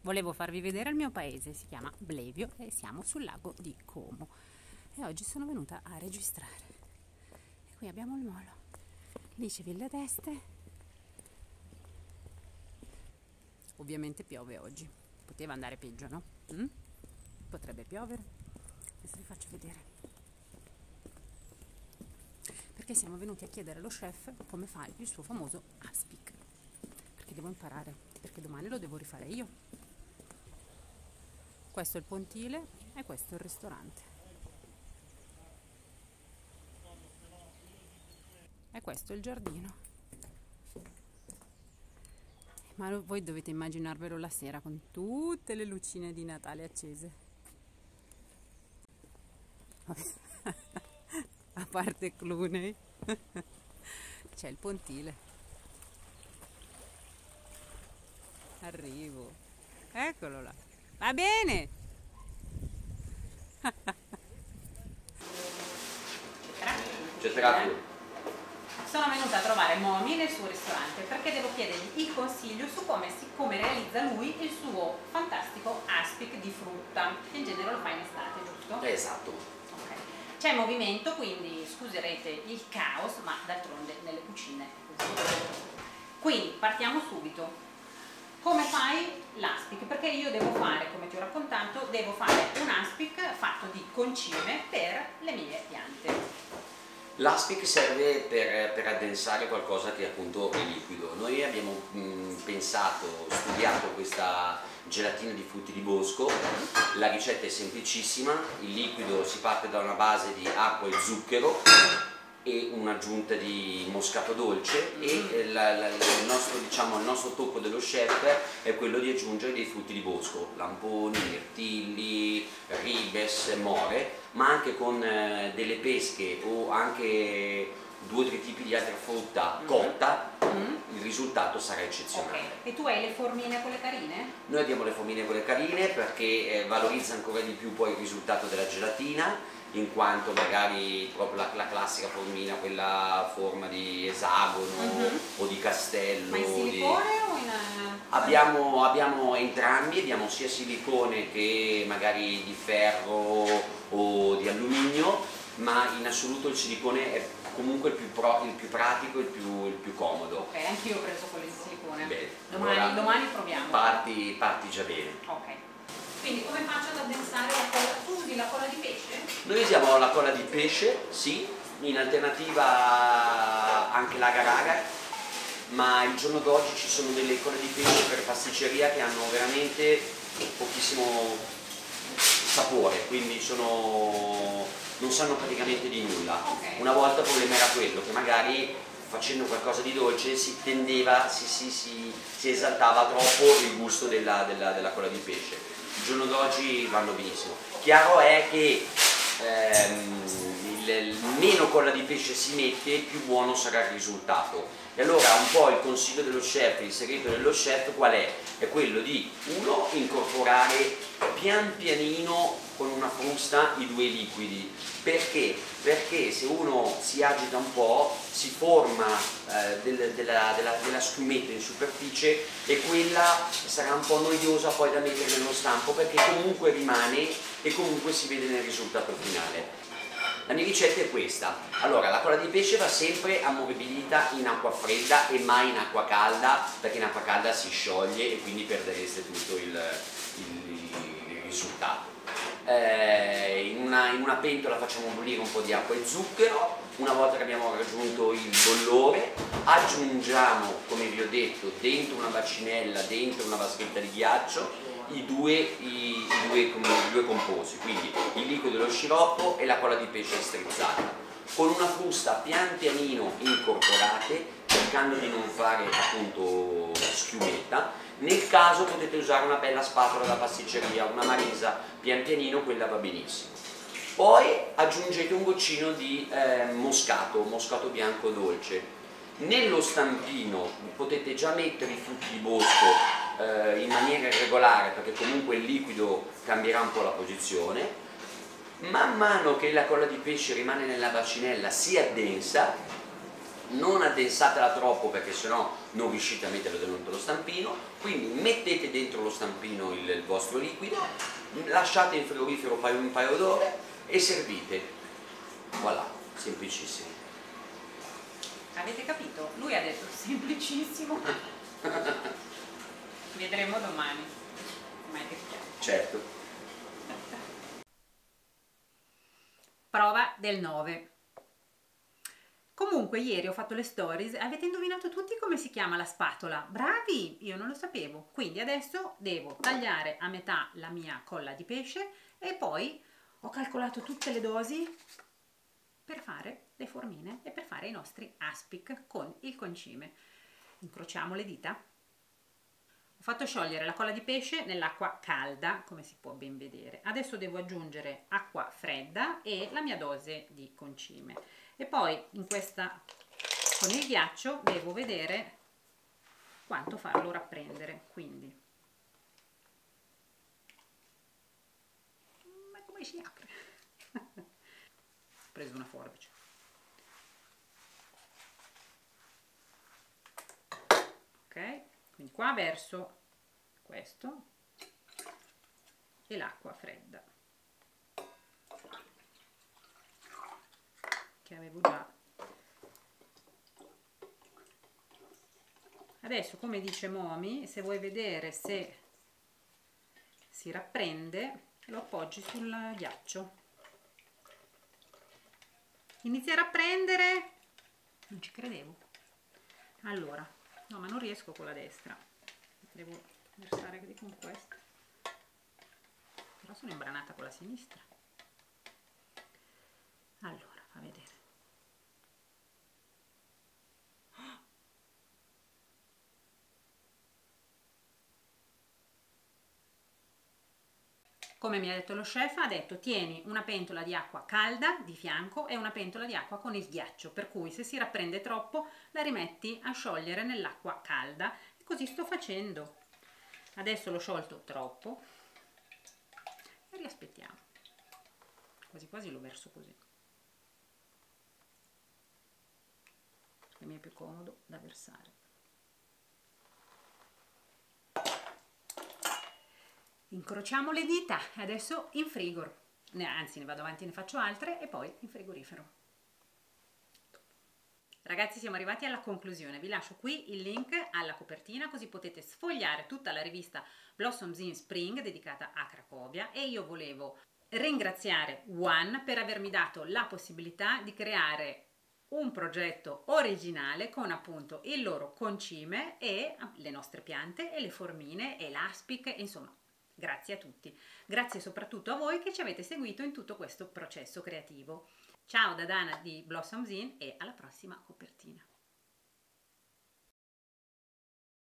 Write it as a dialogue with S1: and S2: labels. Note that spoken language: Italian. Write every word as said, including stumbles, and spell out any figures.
S1: Volevo farvi vedere il mio paese, si chiama Blevio e siamo sul lago di Como. E oggi sono venuta a registrare. E qui abbiamo il molo. Lì c'è Villa d'Este. Ovviamente piove oggi. Poteva andare peggio, no? Mm? Potrebbe piovere. Adesso vi faccio vedere. Perché siamo venuti a chiedere allo chef come fa il suo famoso aspic. Perché devo imparare, perché domani lo devo rifare io. Questo è il pontile e questo è il ristorante. E questo è il giardino. Ma voi dovete immaginarvelo la sera con tutte le lucine di Natale accese. A parte Cluny, c'è il pontile. Arrivo. Eccolo là. Va bene!
S2: C'è traffico.
S1: Sono venuta a trovare Momi nel suo ristorante perché devo chiedergli il consiglio su come, si, come realizza lui il suo fantastico aspic di frutta, che in genere lo fa in estate, giusto?
S2: Esatto.
S1: Okay. C'è movimento, quindi scuserete il caos, ma d'altronde nelle cucine è così. Quindi partiamo subito. Come fai l'aspic? Perché io devo fare, come ti ho raccontato, devo fare un aspic fatto di concime per le mie piante.
S2: L'aspic serve per, per addensare qualcosa che appunto è liquido. Noi abbiamo mh, pensato, studiato questa gelatina di frutti di bosco. La ricetta è semplicissima, il liquido si parte da una base di acqua e zucchero e un'aggiunta di moscato dolce e la, la, il, nostro, diciamo, il nostro tocco dello chef è quello di aggiungere dei frutti di bosco, lamponi, mirtilli, ribes, more, ma anche con eh, delle pesche o anche due o tre tipi di altra frutta cotta, mm. il risultato sarà eccezionale.
S1: Okay. E tu hai le formine quelle carine?
S2: Noi abbiamo le formine quelle carine perché eh, valorizza ancora di più poi il risultato della gelatina, in quanto magari proprio la, la classica formina, quella a forma di esagono mm-hmm. o di castello.
S1: Ma in silicone
S2: di...
S1: o in...
S2: Abbiamo, abbiamo entrambi, abbiamo sia silicone che magari di ferro o di alluminio, ma in assoluto il silicone è comunque il più, pro, il più pratico e il più, il più comodo.
S1: Ok, anch'io ho preso quello in silicone.
S2: Bene,
S1: domani,
S2: allora,
S1: domani proviamo.
S2: Parti, parti già bene.
S1: Ok. Quindi come faccio ad addensare la colla? Tu usi la colla di pesce?
S2: Noi usiamo la colla di pesce, sì, in alternativa anche l'agar-agar, ma il giorno d'oggi ci sono delle colle di pesce per pasticceria che hanno veramente pochissimo sapore, quindi sono, non sanno praticamente di nulla.
S1: Okay.
S2: Una volta il problema era quello, che magari facendo qualcosa di dolce si tendeva, si, si, si, si esaltava troppo il gusto della, della, della colla di pesce. Il giorno d'oggi vanno benissimo. Chiaro è che ehm, il, il meno colla di pesce si mette, più buono sarà il risultato. E allora un po' il consiglio dello chef, il segreto dello chef qual è? È quello di, uno, incorporare pian pianino con una frusta i due liquidi. Perché? Perché se uno si agita un po' si forma eh, del, della, della, della schiumetta in superficie e quella sarà un po' noiosa poi da mettere nello stampo, perché comunque rimane e comunque si vede nel risultato finale. La mia ricetta è questa. Allora, la colla di pesce va sempre ammorbidita in acqua fredda e mai in acqua calda, perché in acqua calda si scioglie e quindi perdereste tutto il, il, il risultato. Eh, in, una, in una pentola facciamo bollire un po' di acqua e zucchero. Una volta che abbiamo raggiunto il bollore aggiungiamo, come vi ho detto, dentro una bacinella, dentro una vaschetta di ghiaccio i due, i, i, due, i due composi, quindi il liquido dello sciroppo e la colla di pesce strizzata, con una frusta pian pianino incorporate, cercando di non fare appunto schiumetta. Nel caso potete usare una bella spatola da pasticceria, una marisa, pian pianino, quella va benissimo. Poi aggiungete un goccino di eh, moscato, moscato bianco dolce. Nello stampino potete già mettere i frutti di bosco eh, in maniera irregolare, perché comunque il liquido cambierà un po' la posizione. Man mano che la colla di pesce rimane nella bacinella si addensa, non addensatela troppo perché sennò non riuscite a metterlo dentro lo stampino, quindi mettete dentro lo stampino il, il vostro liquido, lasciate in frigorifero un paio d'ore e servite. Voilà, semplicissimo.
S1: Avete capito? Lui ha detto semplicissimo. Vedremo domani. Mai che piace.
S2: Certo.
S1: Prova del nove. Comunque ieri ho fatto le stories, avete indovinato tutti come si chiama la spatola? Bravi! Io non lo sapevo. Quindi adesso devo tagliare a metà la mia colla di pesce e poi ho calcolato tutte le dosi per fare le formine e per fare i nostri aspic con il concime. Incrociamo le dita. Ho fatto sciogliere la colla di pesce nell'acqua calda, come si può ben vedere. Adesso devo aggiungere acqua fredda e la mia dose di concime. E poi in questa, con il ghiaccio, devo vedere quanto farlo rapprendere. Quindi, ma come si apre? Ho preso una forbice. Ok, quindi qua verso questo e l'acqua fredda che avevo già. Adesso, come dice Momi, se vuoi vedere se si rapprende, lo appoggi sul ghiaccio. Inizia a rapprendere. Non ci credevo. Allora, no, ma non riesco con la destra, devo versare con questa, però sono imbranata con la sinistra. Allora, fa vedere. Come mi ha detto lo chef, ha detto tieni una pentola di acqua calda di fianco e una pentola di acqua con il ghiaccio, per cui se si rapprende troppo la rimetti a sciogliere nell'acqua calda, e così sto facendo. Adesso l'ho sciolto troppo e riaspettiamo, quasi quasi lo verso così, che mi è più comodo da versare. Incrociamo le dita e adesso in frigor, anzi ne vado avanti e ne faccio altre e poi in frigorifero. Ragazzi, siamo arrivati alla conclusione, vi lascio qui il link alla copertina così potete sfogliare tutta la rivista Blossoms in Spring dedicata a Cracovia, e io volevo ringraziare One per avermi dato la possibilità di creare un progetto originale con appunto il loro concime e le nostre piante e le formine e l'aspic, insomma. Grazie a tutti, grazie soprattutto a voi che ci avete seguito in tutto questo processo creativo. Ciao da Dana di Blossoms In e alla prossima copertina.